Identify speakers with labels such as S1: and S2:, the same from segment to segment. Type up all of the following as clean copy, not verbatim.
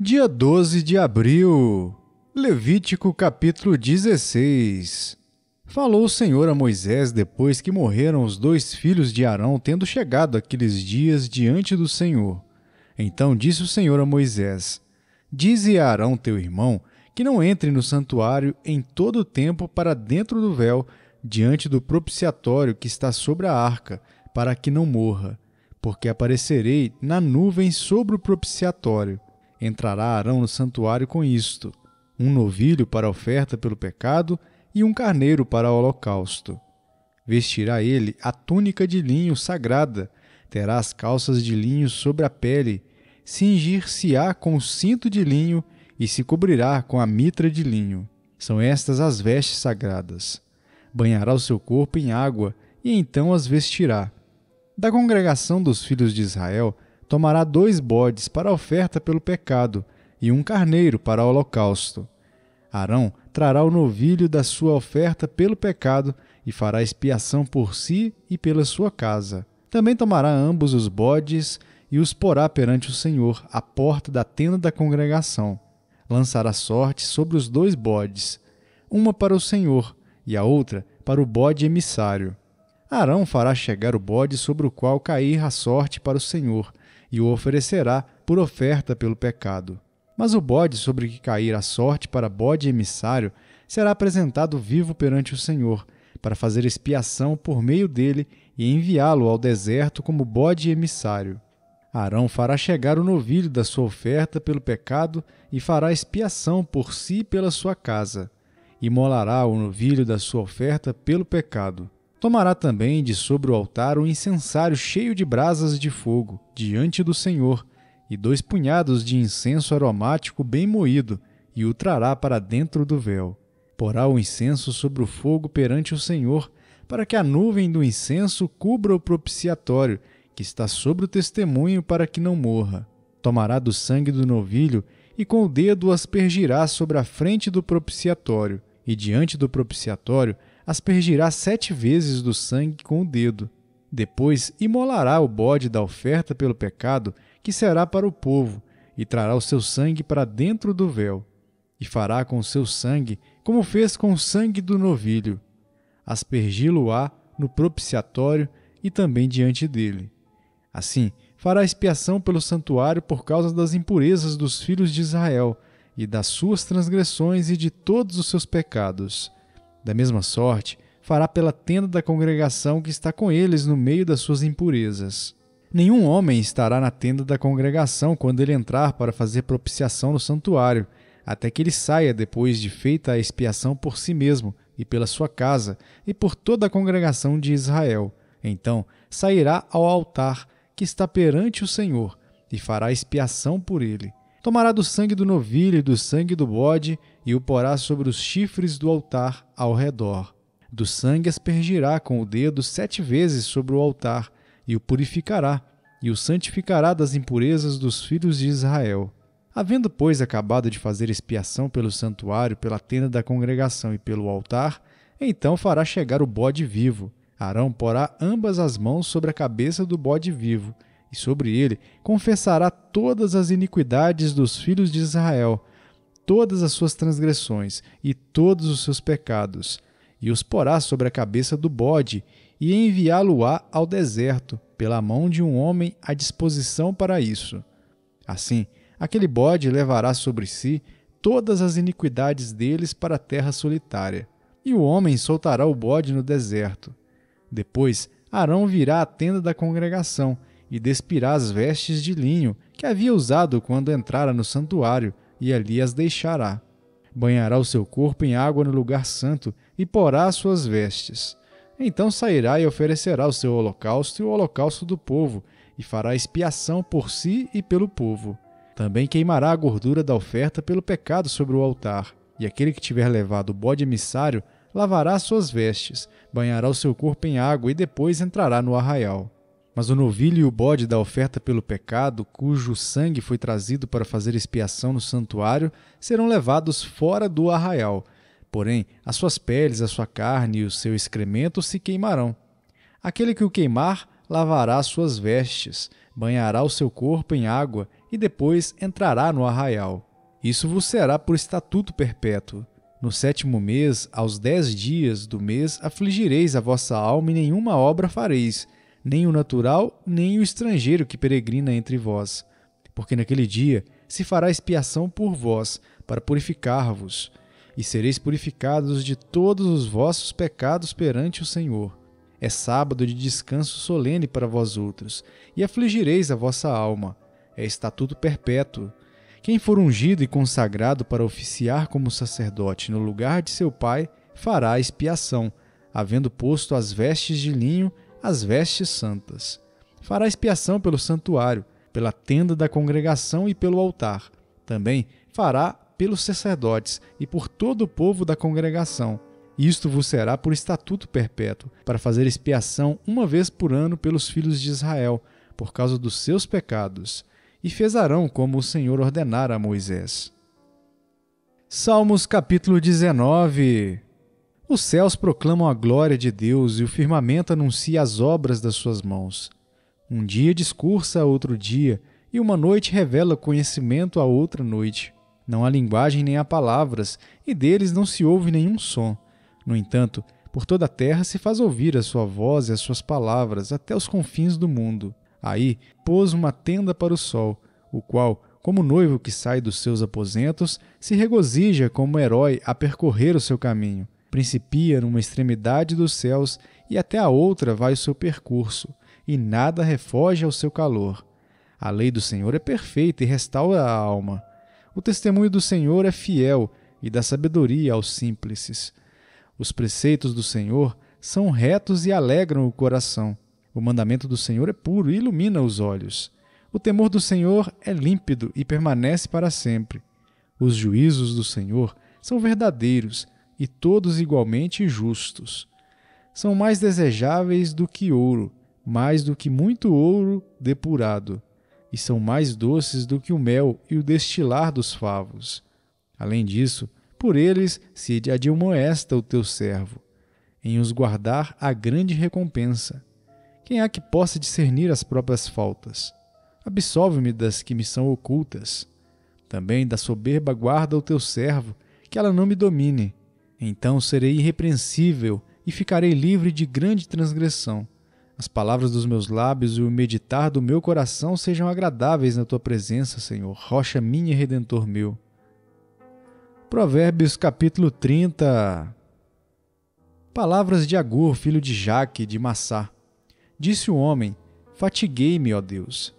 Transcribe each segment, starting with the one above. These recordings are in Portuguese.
S1: Dia 12 de abril, Levítico capítulo 16. Falou o Senhor a Moisés depois que morreram os 2 filhos de Arão, tendo chegado aqueles dias diante do Senhor. Então disse o Senhor a Moisés: Dize a Arão teu irmão que não entre no santuário em todo o tempo para dentro do véu, diante do propiciatório que está sobre a arca, para que não morra, porque aparecerei na nuvem sobre o propiciatório. Entrará Arão no santuário com isto: um novilho para oferta pelo pecado e um carneiro para o holocausto. Vestirá ele a túnica de linho sagrada, terá as calças de linho sobre a pele, cingir-se-á com o cinto de linho e se cobrirá com a mitra de linho. São estas as vestes sagradas. Banhará o seu corpo em água e então as vestirá. Da congregação dos filhos de Israel, tomará 2 bodes para a oferta pelo pecado e um carneiro para o holocausto. Arão trará o novilho da sua oferta pelo pecado e fará expiação por si e pela sua casa. Também tomará ambos os bodes e os porá perante o Senhor, à porta da tenda da congregação. Lançará sorte sobre os 2 bodes, uma para o Senhor e a outra para o bode emissário. Arão fará chegar o bode sobre o qual cair a sorte para o Senhor, e o oferecerá por oferta pelo pecado. Mas o bode sobre que cair a sorte para bode emissário será apresentado vivo perante o Senhor, para fazer expiação por meio dele e enviá-lo ao deserto como bode emissário. Arão fará chegar o novilho da sua oferta pelo pecado e fará expiação por si e pela sua casa. Imolará o novilho da sua oferta pelo pecado. Tomará também de sobre o altar um incensário cheio de brasas de fogo, diante do Senhor, e 2 punhados de incenso aromático bem moído, e o trará para dentro do véu. Porá o incenso sobre o fogo perante o Senhor, para que a nuvem do incenso cubra o propiciatório, que está sobre o testemunho, para que não morra. Tomará do sangue do novilho, e com o dedo o aspergirá sobre a frente do propiciatório, e diante do propiciatório aspergirá 7 vezes do sangue com o dedo. Depois imolará o bode da oferta pelo pecado, que será para o povo, e trará o seu sangue para dentro do véu. E fará com o seu sangue como fez com o sangue do novilho. Aspergi-lo-á no propiciatório e também diante dele. Assim, fará expiação pelo santuário por causa das impurezas dos filhos de Israel, e das suas transgressões e de todos os seus pecados. Da mesma sorte, fará pela tenda da congregação que está com eles no meio das suas impurezas. Nenhum homem estará na tenda da congregação quando ele entrar para fazer propiciação no santuário, até que ele saia depois de feita a expiação por si mesmo e pela sua casa e por toda a congregação de Israel. Então sairá ao altar que está perante o Senhor e fará expiação por ele. Tomará do sangue do novilho e do sangue do bode e o porá sobre os chifres do altar ao redor. Do sangue aspergirá com o dedo 7 vezes sobre o altar e o purificará e o santificará das impurezas dos filhos de Israel. Havendo, pois, acabado de fazer expiação pelo santuário, pela tenda da congregação e pelo altar, então fará chegar o bode vivo. Arão porá ambas as mãos sobre a cabeça do bode vivo, e sobre ele confessará todas as iniquidades dos filhos de Israel, todas as suas transgressões e todos os seus pecados, e os porá sobre a cabeça do bode, e enviá-lo-á ao deserto, pela mão de um homem à disposição para isso. Assim, aquele bode levará sobre si todas as iniquidades deles para a terra solitária, e o homem soltará o bode no deserto. Depois, Arão virá à tenda da congregação, e despirá as vestes de linho que havia usado quando entrara no santuário, e ali as deixará. Banhará o seu corpo em água no lugar santo, e porá as suas vestes. Então sairá e oferecerá o seu holocausto e o holocausto do povo, e fará expiação por si e pelo povo. Também queimará a gordura da oferta pelo pecado sobre o altar, e aquele que tiver levado o bode emissário lavará suas vestes, banhará o seu corpo em água e depois entrará no arraial. Mas o novilho e o bode da oferta pelo pecado, cujo sangue foi trazido para fazer expiação no santuário, serão levados fora do arraial. Porém, as suas peles, a sua carne e o seu excremento se queimarão. Aquele que o queimar lavará suas vestes, banhará o seu corpo em água e depois entrará no arraial. Isso vos será por estatuto perpétuo. No 7º mês, aos 10 dias do mês, afligireis a vossa alma e nenhuma obra fareis, nem o natural, nem o estrangeiro que peregrina entre vós. Porque naquele dia se fará expiação por vós, para purificar-vos, e sereis purificados de todos os vossos pecados perante o Senhor. É sábado de descanso solene para vós outros, e afligireis a vossa alma. É estatuto perpétuo. Quem for ungido e consagrado para oficiar como sacerdote no lugar de seu pai, fará expiação, havendo posto as vestes de linho, as vestes santas. Fará expiação pelo santuário, pela tenda da congregação e pelo altar. Também fará pelos sacerdotes e por todo o povo da congregação. Isto vos será por estatuto perpétuo, para fazer expiação uma vez por ano pelos filhos de Israel, por causa dos seus pecados. E fez Arão como o Senhor ordenara a Moisés. Salmos capítulo 19. Os céus proclamam a glória de Deus e o firmamento anuncia as obras das suas mãos. Um dia discursa a outro dia, e uma noite revela conhecimento a outra noite. Não há linguagem nem há palavras, e deles não se ouve nenhum som. No entanto, por toda a terra se faz ouvir a sua voz e as suas palavras até os confins do mundo. Aí pôs uma tenda para o sol, o qual, como noivo que sai dos seus aposentos, se regozija como herói a percorrer o seu caminho. Principia numa extremidade dos céus e até a outra vai o seu percurso, e nada refoge ao seu calor. A lei do Senhor é perfeita e restaura a alma. O testemunho do Senhor é fiel e dá sabedoria aos simples. Os preceitos do Senhor são retos e alegram o coração. O mandamento do Senhor é puro e ilumina os olhos. O temor do Senhor é límpido e permanece para sempre. Os juízos do Senhor são verdadeiros e todos igualmente justos. São mais desejáveis do que ouro, mais do que muito ouro depurado, e são mais doces do que o mel e o destilar dos favos. Além disso, por eles se admoesta o teu servo. Em os guardar há grande recompensa. Quem há que possa discernir as próprias faltas? Absolve-me das que me são ocultas. Também da soberba guarda o teu servo, que ela não me domine. Então serei irrepreensível e ficarei livre de grande transgressão. As palavras dos meus lábios e o meditar do meu coração sejam agradáveis na tua presença, Senhor, rocha minha e redentor meu. Provérbios capítulo 30. Palavras de Agur, filho de Jaque, de Massá. Disse o homem: fatiguei-me, ó Deus,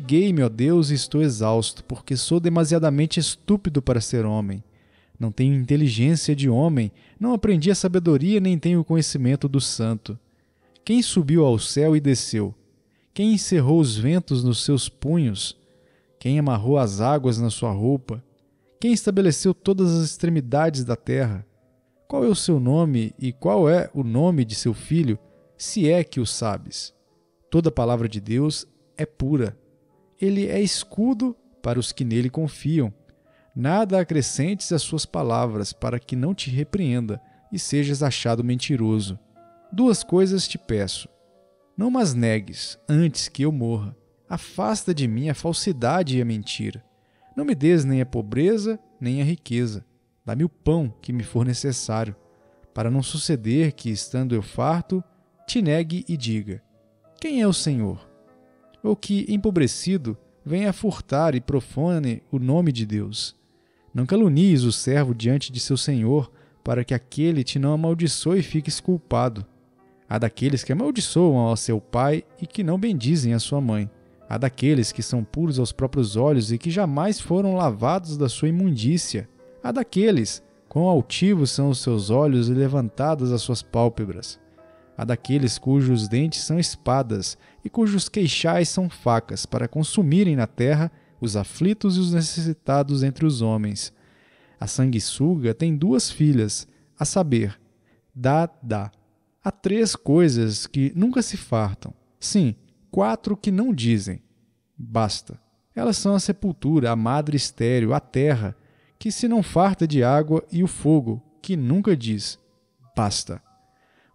S1: e estou exausto, porque sou demasiadamente estúpido para ser homem. Não tenho inteligência de homem, não aprendi a sabedoria, nem tenho o conhecimento do santo. Quem subiu ao céu e desceu? Quem encerrou os ventos nos seus punhos? Quem amarrou as águas na sua roupa? Quem estabeleceu todas as extremidades da terra? Qual é o seu nome e qual é o nome de seu filho, se é que o sabes? Toda palavra de Deus é pura. Ele é escudo para os que nele confiam. Nada acrescentes às suas palavras, para que não te repreenda e sejas achado mentiroso. 2 coisas te peço. Não mas negues, antes que eu morra. Afasta de mim a falsidade e a mentira. Não me des nem a pobreza, nem a riqueza. Dá-me o pão que me for necessário, para não suceder que, estando eu farto, te negue e diga: quem é o Senhor? Ou que, empobrecido, venha furtar e profane o nome de Deus. Não calunies o servo diante de seu senhor, para que aquele te não amaldiçoe e fiques culpado. Há daqueles que amaldiçoam ao seu pai e que não bendizem a sua mãe. Há daqueles que são puros aos próprios olhos e que jamais foram lavados da sua imundícia. Há daqueles, quão altivos são os seus olhos e levantadas as suas pálpebras. Há daqueles cujos dentes são espadas e cujos queixais são facas, para consumirem na terra os aflitos e os necessitados entre os homens. A sanguessuga tem 2 filhas, a saber, Dá. Há 3 coisas que nunca se fartam. Sim, 4 que não dizem: basta. Elas são a sepultura, a madre estéril, a terra, que se não farta de água, e o fogo, que nunca diz: basta.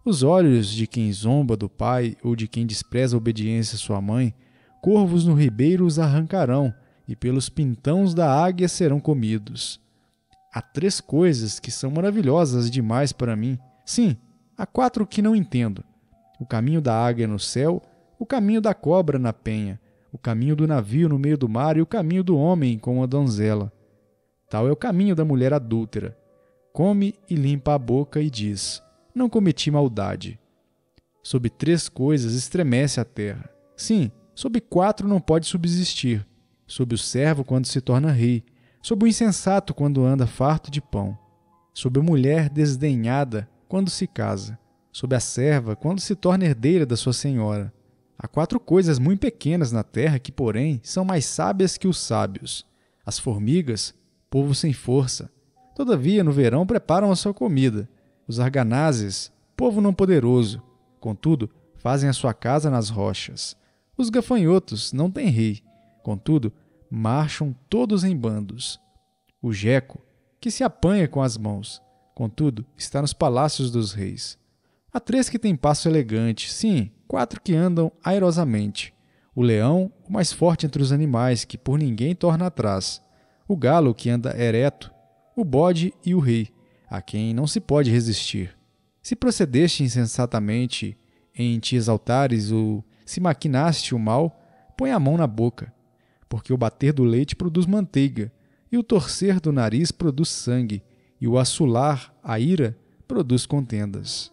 S1: Os olhos de quem zomba do pai ou de quem despreza a obediência à sua mãe, corvos no ribeiro os arrancarão, e pelos pintões da águia serão comidos. Há 3 coisas que são maravilhosas demais para mim. Sim, há 4 que não entendo. O caminho da águia no céu, o caminho da cobra na penha, o caminho do navio no meio do mar e o caminho do homem com a donzela. Tal é o caminho da mulher adúltera. Come e limpa a boca e diz: não cometi maldade. Sob 3 coisas estremece a terra. Sim, sob 4 não pode subsistir. Sob o servo quando se torna rei, sob o insensato quando anda farto de pão, sob a mulher desdenhada quando se casa, sob a serva quando se torna herdeira da sua senhora. Há 4 coisas muito pequenas na terra que, porém, são mais sábias que os sábios. As formigas, povo sem força. Todavia, no verão preparam a sua comida. Os arganazes, povo não poderoso. Contudo, fazem a sua casa nas rochas. Os gafanhotos não têm rei. Contudo, marcham todos em bandos. O geco, que se apanha com as mãos, contudo, está nos palácios dos reis. Há 3 que têm passo elegante, sim, 4 que andam airosamente. O leão, o mais forte entre os animais, que por ninguém torna atrás. O galo, que anda ereto. O bode e o rei, a quem não se pode resistir. Se procedeste insensatamente em te exaltares ou se maquinaste o mal, põe a mão na boca. Porque o bater do leite produz manteiga, e o torcer do nariz produz sangue, e o assolar, a ira, produz contendas.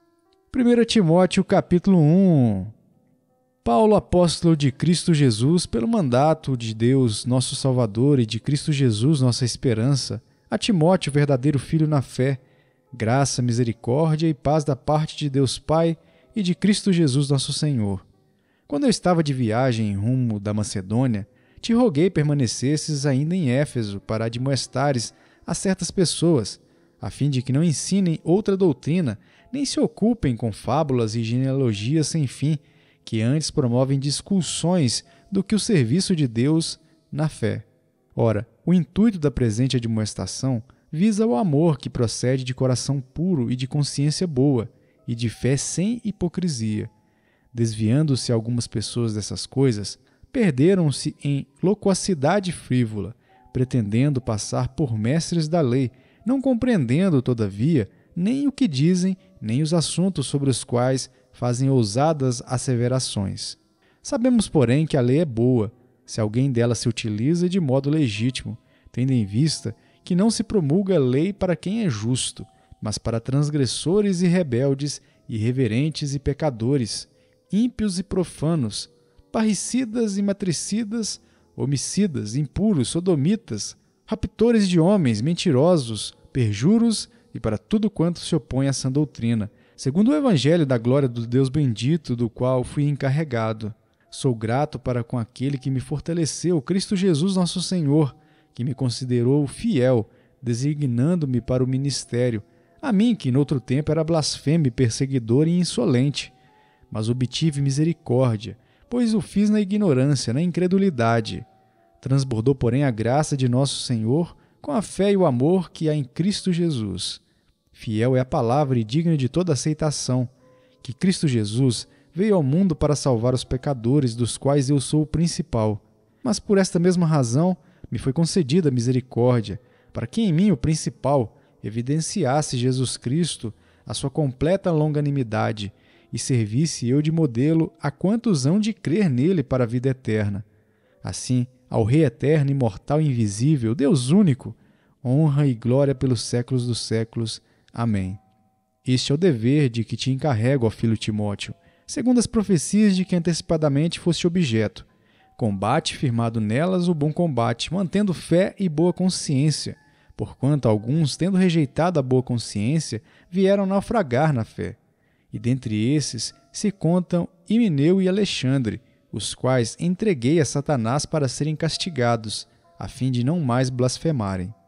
S1: 1 Timóteo capítulo 1. Paulo, apóstolo de Cristo Jesus, pelo mandato de Deus, nosso Salvador, e de Cristo Jesus, nossa esperança, a Timóteo, verdadeiro filho na fé, graça, misericórdia e paz da parte de Deus Pai e de Cristo Jesus, nosso Senhor. Quando eu estava de viagem em rumo da Macedônia, te roguei permanecesses ainda em Éfeso para admoestares a certas pessoas, a fim de que não ensinem outra doutrina, nem se ocupem com fábulas e genealogias sem fim, que antes promovem discussões do que o serviço de Deus na fé. Ora, o intuito da presente admoestação visa o amor que procede de coração puro e de consciência boa, e de fé sem hipocrisia. Desviando-se algumas pessoas dessas coisas, perderam-se em loquacidade frívola, pretendendo passar por mestres da lei, não compreendendo, todavia, nem o que dizem, nem os assuntos sobre os quais fazem ousadas asseverações. Sabemos, porém, que a lei é boa, se alguém dela se utiliza de modo legítimo, tendo em vista que não se promulga lei para quem é justo, mas para transgressores e rebeldes, irreverentes e pecadores, ímpios e profanos, parricidas e matricidas, homicidas, impuros, sodomitas, raptores de homens, mentirosos, perjuros e para tudo quanto se opõe à sã doutrina, segundo o evangelho da glória do Deus bendito, do qual fui encarregado. Sou grato para com aquele que me fortaleceu, Cristo Jesus nosso Senhor, que me considerou fiel, designando-me para o ministério, a mim que noutro tempo era blasfemo, perseguidor e insolente. Mas obtive misericórdia, pois o fiz na ignorância, na incredulidade. Transbordou, porém, a graça de nosso Senhor com a fé e o amor que há em Cristo Jesus. Fiel é a palavra e digna de toda aceitação, que Cristo Jesus veio ao mundo para salvar os pecadores, dos quais eu sou o principal. Mas por esta mesma razão me foi concedida a misericórdia, para que em mim, o principal, evidenciasse Jesus Cristo a sua completa longanimidade, e servisse eu de modelo a quantos hão de crer nele para a vida eterna. Assim, ao Rei eterno, imortal e invisível, Deus único, honra e glória pelos séculos dos séculos. Amém. Este é o dever de que te encarrego, ó filho Timóteo, segundo as profecias de que antecipadamente foste objeto. Combate firmado nelas o bom combate, mantendo fé e boa consciência, porquanto alguns, tendo rejeitado a boa consciência, vieram naufragar na fé. E dentre esses se contam Himeneu e Alexandre, os quais entreguei a Satanás para serem castigados, a fim de não mais blasfemarem.